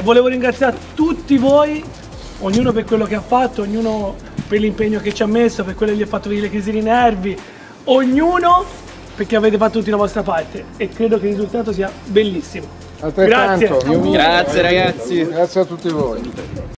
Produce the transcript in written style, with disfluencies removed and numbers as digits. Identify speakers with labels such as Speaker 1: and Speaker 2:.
Speaker 1: volevo ringraziare tutti voi, ognuno per quello che ha fatto, ognuno per l'impegno che ci ha messo, per quello che gli ha fatto venire le crisi di nervi, ognuno perché avete fatto tutti la vostra parte e credo che il risultato sia bellissimo.
Speaker 2: Altrettanto,
Speaker 1: Grazie.
Speaker 3: Grazie ragazzi.
Speaker 2: Grazie a tutti voi.